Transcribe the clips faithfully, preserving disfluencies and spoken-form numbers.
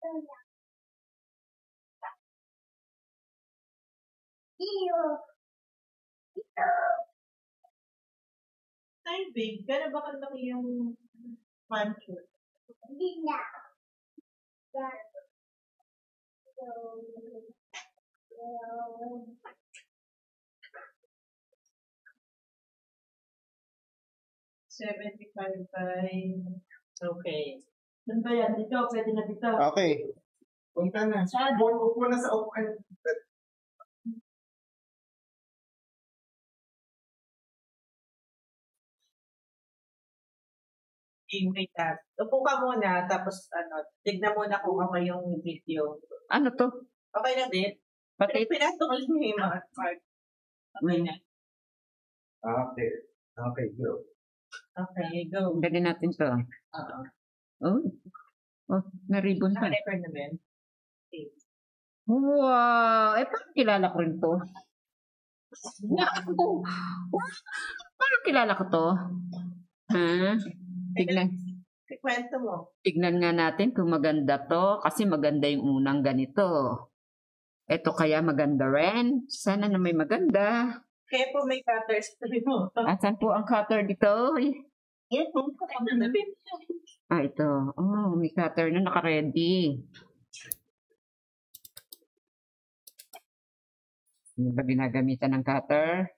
Ay, babe, gano'n ba kalaki yung mansion? Hindi na. seventy-five by... Okay. Saan ba yan? Dito, pwede na dito. Okay. Punta na. Saan? Upo na sa upuan. Wait, ah. Upo ka muna, tapos ano, tignan muna kung okay yung video. Ano to? Okay na din? Pati Pinatol niyo yung mga part. Okay na. Okay. Okay, go. Okay, go. Dali natin to. Oo. Oh, oh na-ribbon pa. Naka-record na din? Wow! Eh, parang kilala ko rin to. Naku! Parang kilala ko to. Ha? Tignan, Kwento mo. tignan nga natin kung maganda to. Kasi maganda yung unang ganito. Ito kaya maganda rin. Sana na may maganda. Kaya po may cutters mo. Asan po ang cutter dito? Yan po. Ah, ito. Oh, may cutter na naka-ready. Ano ba ginagamitan ng cutter?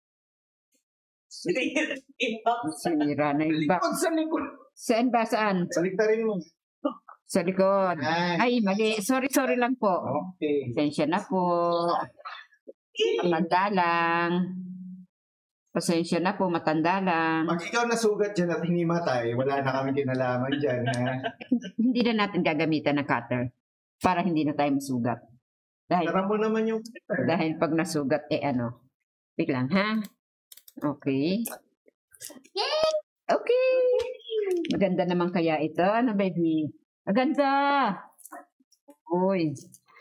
Sinira na yung box. Sa likod. Saan ba? Saan? Saliktarin mo. Sa likod. Ay. Ay, mali. Sorry, sorry lang po. Okay. Pasensya na po. Matanda lang. Pasensya na po, matanda lang. Pag ikaw nasugat dyan at hinimatay, wala na kami kinalaman dyan. Ha? Hindi na natin gagamitan ng cutter para hindi na tayo masugat. Dahil, Tara mo naman yung cutter. dahil pag nasugat, eh ano. Biglang, ha? Okay. Okay. Maganda naman kaya ito. Ano, baby? Maganda. Uy.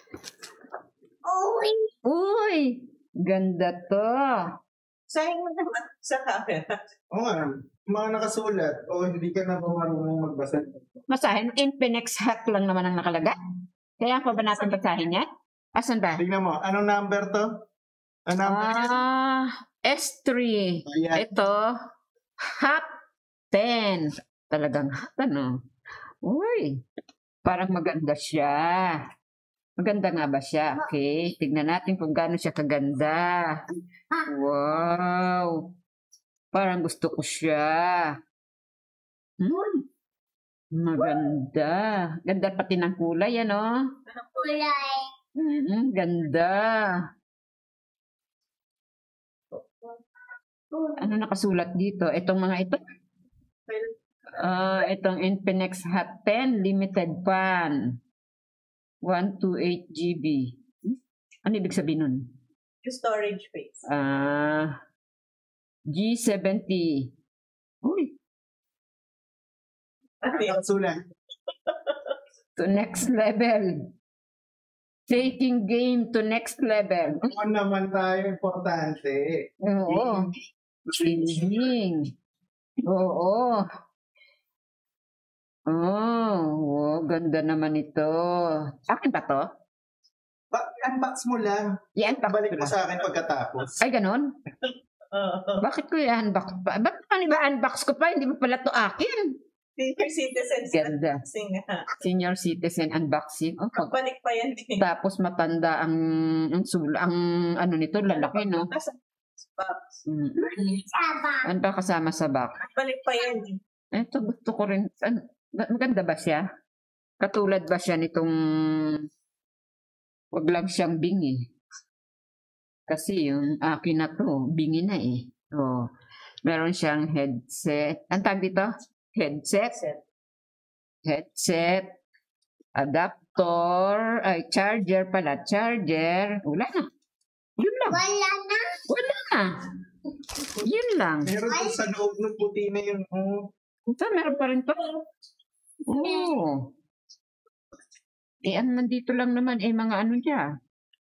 Uy! Uy. Ganda to. Sayang mo naman sa camera. Oo nga. Mga nakasulat. O hindi ka na ba marunong magbasa. Masahin, Infinix hack lang naman ang nakalagay. Kaya pa ba natin basahin yan? Asan ba? Tingnan mo. Anong number to? Anong number? Ah, S three. Ayan. Ito, hot ten. Talagang hot, ano? Uy, parang maganda siya. Maganda nga ba siya? Okay, tignan natin kung gaano siya kaganda. Wow. Parang gusto ko siya. Hmm. Maganda. Ganda pati ng kulay, ano? Kulay. Hmm, ganda. Ano nakasulat dito? Itong mga ito? Ah, itong Infinix Hot ten Limited Pan. one twenty-eight gigabytes. Ano ibig sabihin nun? Yung storage space. Ah, G seventy. Uy, Ano yun? Nakasulat. to next level. Taking game to next level. Ano naman tayo importante. Oo. Changing. Oo. Oh, oh, ganda naman ito. Akin ba to? Ba- unbox mo lang. Yan, Balik mo pa. sa akin pagkatapos. Ay, ganun? Oo. Bakit ko i-unbox pa? Ba't pa unbox ko pa? Hindi mo pala to akin. Senior citizens. Ganda. Kasi nga. Senior citizen unboxing. Oh, pag- Balik pa yan din. tapos matanda ang ang sula, ang ano nito, lalaki, no? Nasa box. Mm. Ano ba kasama sa box? Balik pa yan din. Ito, gusto ko rin. Ano, maganda ba siya? Katulad ba siya nitong wag lang siyang bingi? Kasi yung akin na to, bingi na eh. Oh, meron siyang headset. Ang tag dito? Headset. Set. Headset. Adapter. Ay, charger pala. Charger. Wala na. Yun lang. Wala na. Wala na. Yun lang. Meron din sa loob ng puti na yun. Oh. Ito, meron pa rin to. Oo. Eh, ano nandito lang naman, eh, mga ano niya.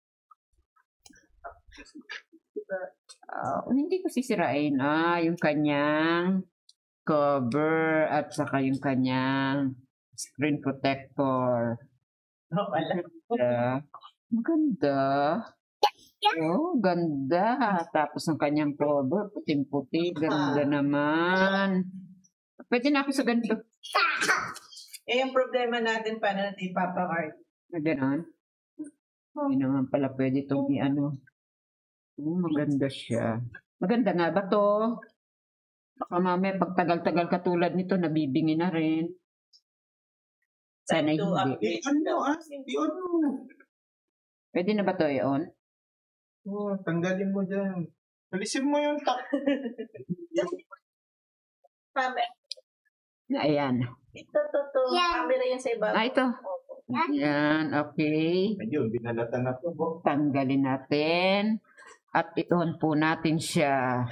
Ah, hindi ko sisirain. Ah, yung kanyang cover at saka yung kanyang screen protector. Oh, wala. Ganda. Maganda. Oh, ganda. Tapos ang kanyang cover, puting-puti. Ganda naman. Pwede na ako sa ganito. Eh, yung problema natin, paano natin ipapakart? Na gano'n. Hindi naman pala pwede itong i-ano. Oh, maganda siya. Maganda nga ba to? Baka mamaya pag tagal-tagal katulad nito, nabibingi na rin. Sana To hindi. upgrade. Ano, ah? I-on mo. Pwede na ba to i-on? Oh, tanggalin mo dyan. Alisin mo yung tak. Pame. Ayan. Ito, to, to. Camera yan sa iba. Ah, ito. Ayan, okay. Ayun, binalatan na po. Tanggalin natin. At i-on po natin siya.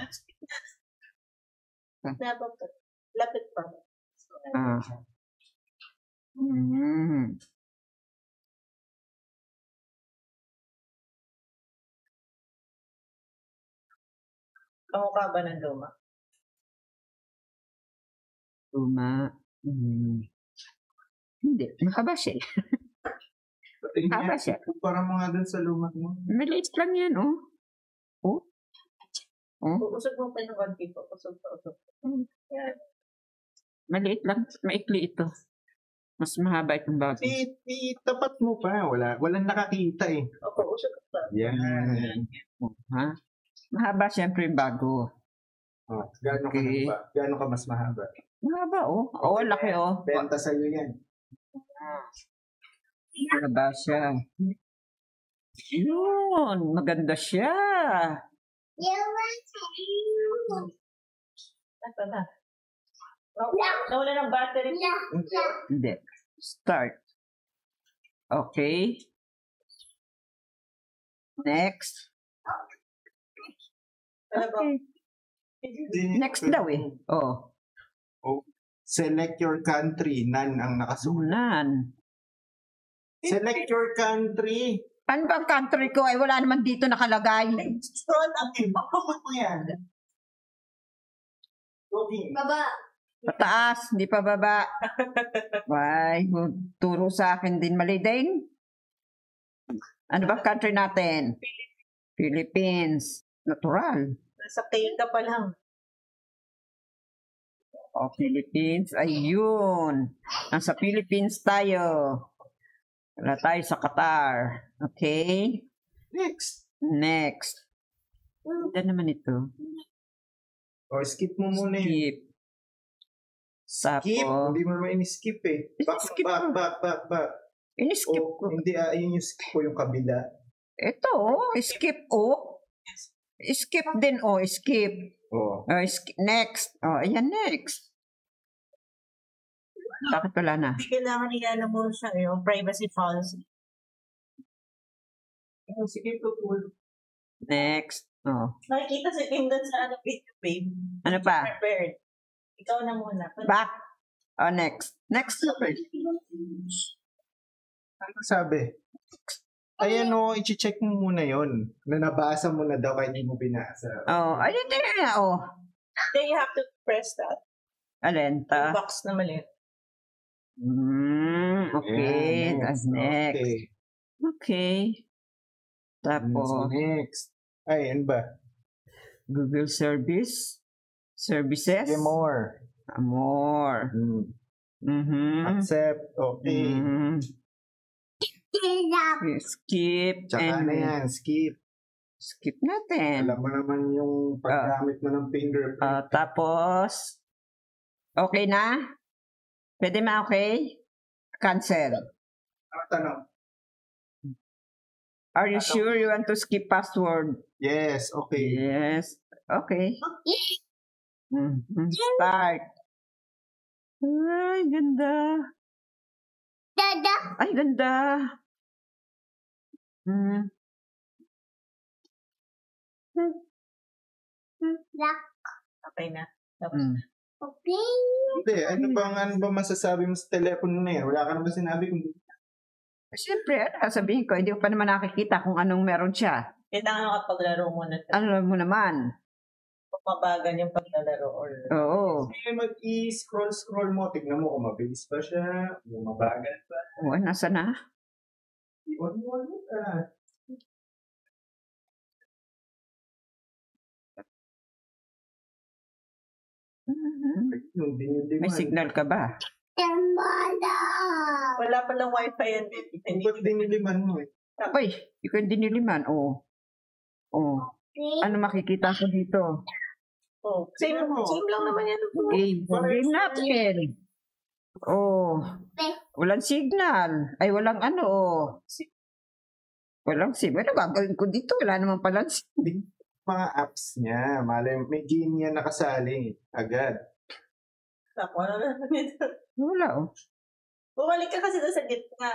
Dapat to. Lapit pa. Ah. Mm. Kamukha ba ng luma? Luma. Mm. Hindi. Mahaba siya. eh. Patingin Mahaba niya. siya. Para mga dun sa lumak mo. Maliit lang yan, oh. Oh. Oh. Usog mo pa yung konti po. Usog pa, usog pa. Yan. Maliit lang. Maikli ito. Mas mahaba itong bago. I, itapat mo pa. Wala, walang nakakita eh. Opo, usog pa. Yan. Oh, ha? Mahaba siyempre yung bago. Oh, gaano Okay. ka ba? Gaano ka mas mahaba? Mahaba, oh. Oo, oh, laki, oh. Benta sa'yo yan. Mahaba siya. Yun. Maganda siya. Ito na. Oh, nawala ng battery. Hindi. Start. Okay. Next. Ano ba? Okay. Next daw eh. Oh. Oh. Select your country. Nan ang nakasulat. Sunan. Select your country. Ano bang country ko? Ay, wala naman dito nakalagay. Scroll up. Eh, pakapot mo yan. Okay. Baba. Pataas, hindi pa baba. Why? Turo sa akin din mali din. Ano ba country natin? Philippines. Natural. Nasa kayo ka pa lang. O, Philippines. Ayun. Nasa Philippines tayo. Wala tayo sa Qatar. Okay? Next. Next. Ganda naman ito. O, skip mo muna yun. Skip. Sapo. Skip. Hindi mo naman in-skip eh. Back, Skip back, mo. back, back, back. Ini-skip O, ko. hindi, ah, yun yung skip ko yung kabila. Ito, oh. Skip, oh. Skip din, oh. Skip. O. Oh, skip. Next. Oh, ayan, next. Bakit wala na? Hindi kailangan i-ano mo siya, yung privacy policy. Sige, tutul. Next. Oh. Nakikita si Kim doon sa ano, video, babe. Ano pa? Prepared. Ikaw na muna. Back. Oh, next. Next. Ano sabi? Ayan o, i-check mo muna yon. Na nabasa mo na daw kahit hindi mo binasa. Oh, ayun din na, oh. Then you have to press that. Alin, Yung ta? box na maliit. Mm, okay. Ayan, That's next. Okay. Okay. Tapos, Next. Ay, ano ba? Google Service. Services. Say more. Ah, more. Hmm. Mm-hmm. Accept. Okay. Mm-hmm. Skip. Tsaka and na yan, skip. Skip natin. Alam mo naman yung paggamit mo ng fingerprint. Ah, tapos, okay na? Pwede ma okay? Cancel. Ano tanong? Are you sure you want to skip password? Yes, okay. Yes. Okay. Mhm. Start. Ay, ganda. Dada. Ay, ganda. Hmm. Okay na. Tapos, Hmm. Okay. Hindi, ano bang ano ba masasabi mo sa telepono na yan? Wala ka na ba sinabi kung Siyempre, ano, sabihin ko, hindi ko pa naman nakikita kung anong meron siya. kailangan mo kapaglaro mo na ito. Ano mo naman? Kung mabagal yung paglalaro or... Oo. Sige, mag-i-scroll-scroll mo. Tignan mo kung mabilis pa siya, kung mabagal pa. Oo, nasa na? On mo ulit ah. Yung diniliman. May signal ka ba? Tambada. Wala palang wifi yan, baby. Hindi ba't diniliman mo eh? Ay, ikaw yung diniliman. Oo. Oo. Ano makikita ko dito? Oh, same, Tingnan mo. same lang naman yan. Game. Game natin. Oh. Walang signal. Ay, walang ano. Oh. Walang signal. Ano gagawin ko dito? Wala naman palang signal. Mga apps niya. Malay, may game niya nakasali. Agad. Ako, ano naman ito? Wala oh. Bumalik ka kasi doon sa gitna.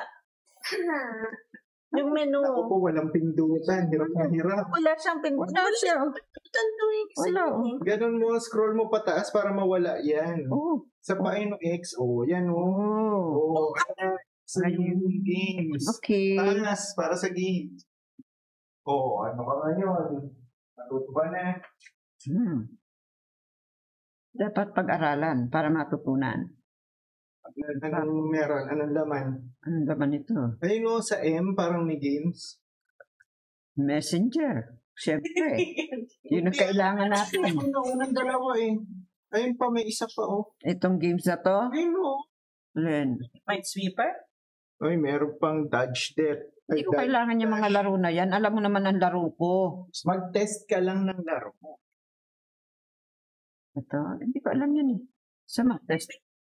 Yung menu. Ako po, walang pindutan. Hirap na hirap. Wala siyang pindutan. Wala siya. Tanduin kasi. Wala oh. Ganun mo, scroll mo pataas para mawala yan. Oh. Sa pain ng X, oh, yan oh. Oh. Oh, sa yung games. Okay. Tanas, para sa games. Oh, ano ka ngayon? Natuto ba na? Hmm. Dapat pag-aralan para matutunan. Anong meron? Anong laman? Anong laman ito? Ayun oh, sa M, parang may games. Messenger. Siyempre. Yun ang kailangan natin. Ayun na unang dalawa eh. Ayun pa, may isa pa oh. Itong games na to, Ayun oh. Len, Minesweeper? Ay, meron pang dodge death. Ay, hindi ko dodge. kailangan yung mga laro na yan. Alam mo naman ang laro ko. Mag-test ka lang ng laro mo. Ito, hindi ko alam yan eh. Sama, test.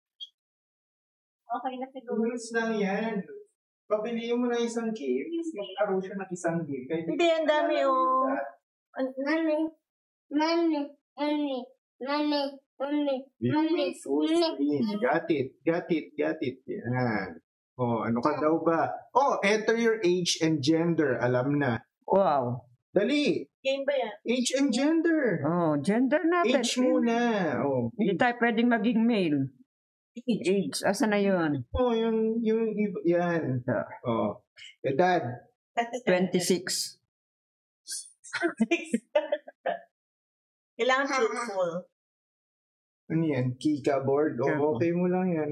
Okay na siguro. Rules lang yan. Pabilihin mo na isang game. Laro siya ng isang game. Kahit Hindi, ang dami oh. Mami. Mami. Mami. Mami. Mami. Mami. Full screen. Got it. Got it. Got it. Yan. Oh, ano ka daw ba? Oh, enter your age and gender. Alam na. Wow. Dali. Game ba yan? Age and gender. Oh, gender natin. Age muna. Oh, Hindi tayo pwedeng maging male. Age, asa na yun? oh yung, yung, iba- yan. Oh. Edad. twenty-six. Kailangan truthful. Ano yan? Keyboard. Oh, okay mo lang yan.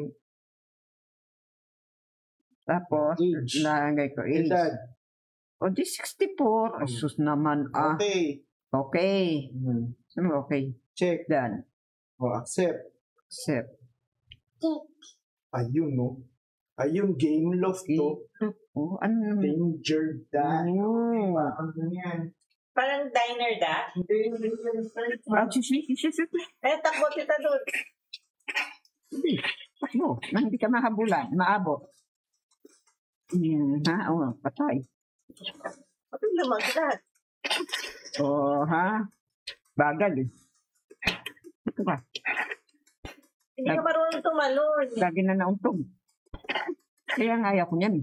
Tapos, Age. lagay ko age. Edad. O, di sixty-four. Asus naman, ah. Okay. Okay. Hmm. Ano, okay. Check. Done. Oh, accept. Accept. Ayun, no? Ayun, game loft to. Oh, ano naman? Danger that. Oh. Ano yan? Parang diner dash. Ah, si, si, si, si, si. Eh, takbo kita doon. Hindi. Takbo. Na hindi ka mahabulan. Maabot. Hmm, ha? Oo, patay. Kapag lumagdat. Oo, ha? Bagal eh. Ito ba? Hindi ka marunong tumalon. Lagi na nauntog. Kaya nga ayaw ko niyan.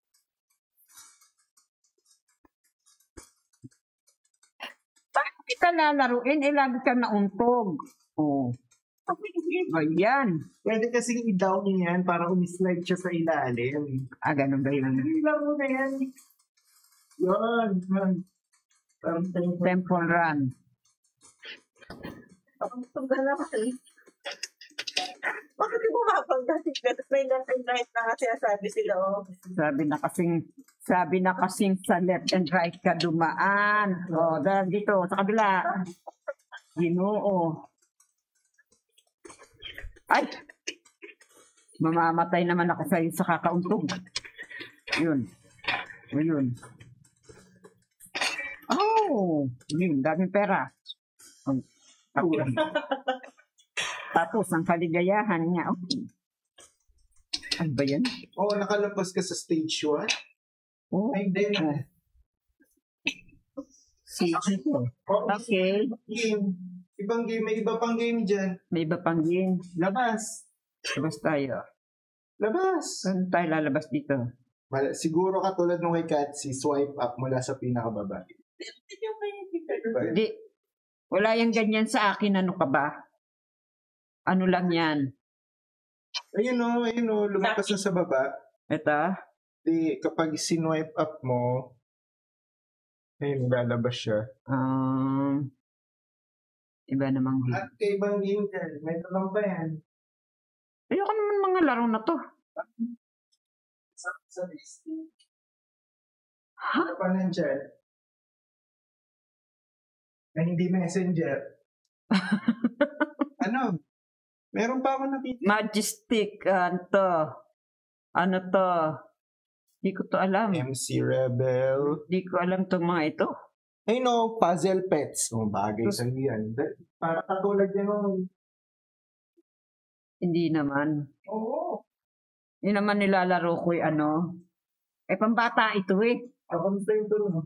Bakit kita lalaruin? Eh, lagi ka nauntog. Oo. Ayan. Pwede kasing i-down yan para umislide siya sa ilalim. Ah, ganun ba yun? Laro na yan. Yan. yan. Parang Temple run. Ang tuga naman. Bakit di bumabang dati? May left and right na kasi sabi sila, oh. Sabi na kasing, sabi na kasing sa left and right ka dumaan. O, dahil dito, sa kabila. Ginoo. Ay! Mamamatay naman ako sa sa kakauntog. Yun. Yun. Oh! Yun, daming pera. Oh, tapos, tapos, ang kaligayahan niya. Okay. Ano ba yan? Oo, oh, nakalabas ka sa stage one. Oh, Ay, hindi. oh. Sige po. Oh, Okay. game. Ibang game. May iba pang game dyan. May iba pang game. Labas. Labas tayo. Labas. Saan tayo lalabas dito? Mal- siguro katulad nung kay Katsi, swipe up mula sa pinakababa. Di, wala yung ganyan sa akin. Ano ka ba? Ano lang yan? Ayun o, ayun o, lumakas na sa baba. Ito? Di, kapag sinwipe up mo, ayun, lalabas siya. Um, iba namang game. At kay ibang game dyan, may talang ba yan? Ayoko naman mga laro na to. Sa, sa listing. Ano pa nandyan? Na hindi messenger. Ano? Meron pa ako nakita. Majestic, ano to? Ano to? Di ko to alam. M C Rebel. Di ko alam to mga ito. Ay no, puzzle pets. Oh, bagay sa yan. Para katulad yan nung... Hindi naman. Oo. Hindi naman nilalaro ko yung ano. Eh, pambata ito eh. Ako sa ito no.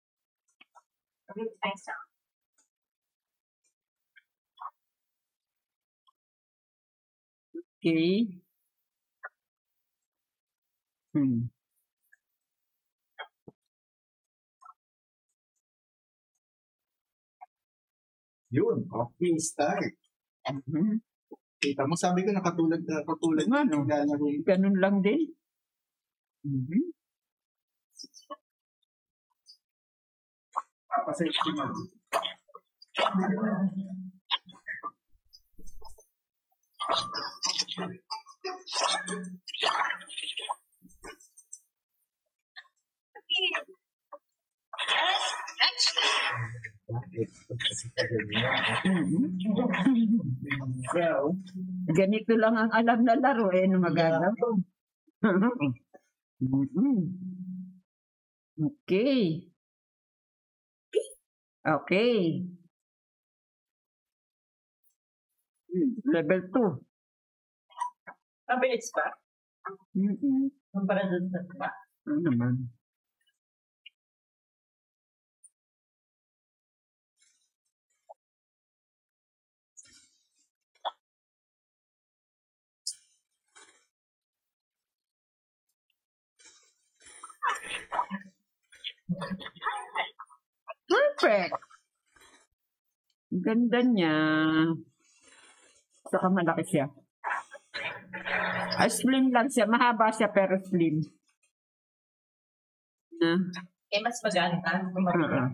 Okay. Hmm. Yun. Okay, start. Mhm. Kita mo, sabi ko nakatulad na katulad Nga, no? ng lalaro. Ganun lang din. Mhm. Papasafety mo. So, ganito lang ang alam na laro eh, no maganda. Mhm. Okay. Okay. Level two. Mabilis pa. Mhm. Kumpara dun sa ba? Ano naman? Perfect. Ang ganda niya. Saka malaki siya. Ay, slim lang siya. Mahaba siya pero slim. Na. Eh, mas magaan ka. Uh-uh.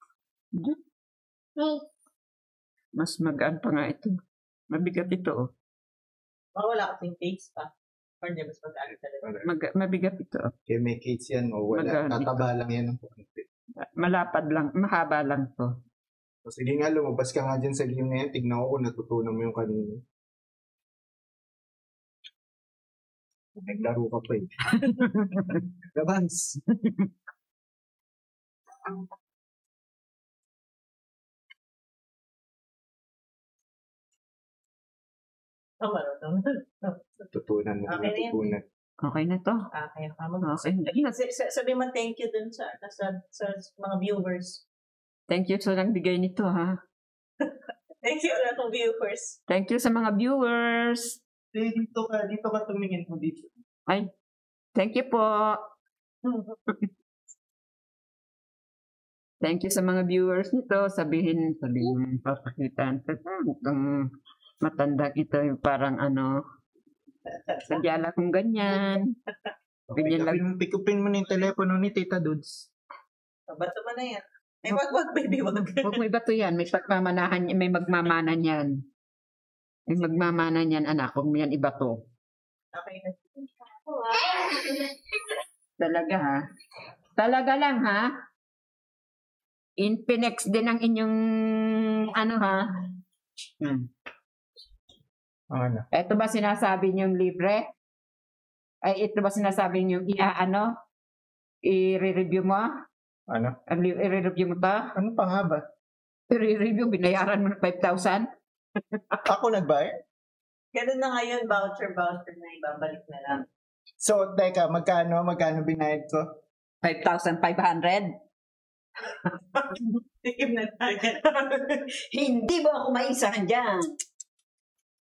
Mas magaan pa nga ito. Mabigat ito. Oh. Oh, wala kasing case pa. Or di, mas magaan talaga. Mag- mabigat ito. Oh. Okay, may case yan o wala. Magaan. Tataba lang yan ng konti. Malapad lang. Mahaba lang to. So, sige nga, lumabas ka nga dyan sa game na yan. Tignan ko kung natutunan mo yung kanina. Naglaro ka pa eh. Labas. Oh, marunong. Natutunan mo. Okay na yan. Natutunan. Okay na to. Ah, kaya ka mag- Okay. Kasi sa- sabi mo thank you dun sa, sa, sa mga viewers. Thank you sa nagbigay nito ha. Thank you na kong viewers. Thank you sa mga viewers. Eh, dito ka, dito ka tumingin mo dito. Ay, thank you po. Thank you sa mga viewers nito. Sabihin, sabihin, papakitaan. Itong matanda ito, yung parang ano, sadyala kong ganyan. Ganyan lang. Pikupin, pikupin mo na yung telepono ni Tita Dudes. Bato mo na yan. Ay, wag, wag, baby, wag. Huwag mo iba to yan. May pagmamanahan, may magmamanan yan. May magmamanan yan, anak. Huwag mo yan iba to. Okay na. Talaga ha? Talaga lang ha? Infinex din ang inyong ano ha? Hmm. Ano? Ito ba sinasabi niyong libre? Ay, ito ba sinasabi niyong i-ano? I-review mo? Ano? Ang li- I-review mo to? Ano pa nga ba? I-review, binayaran mo ng five thousand? Ako nagbayad? Ganun na ngayon, voucher, voucher na ibabalik na lang. So, teka, magkano, magkano binayad ko? five thousand five hundred? Tikim na tayo. Hindi mo ako maisahan dyan.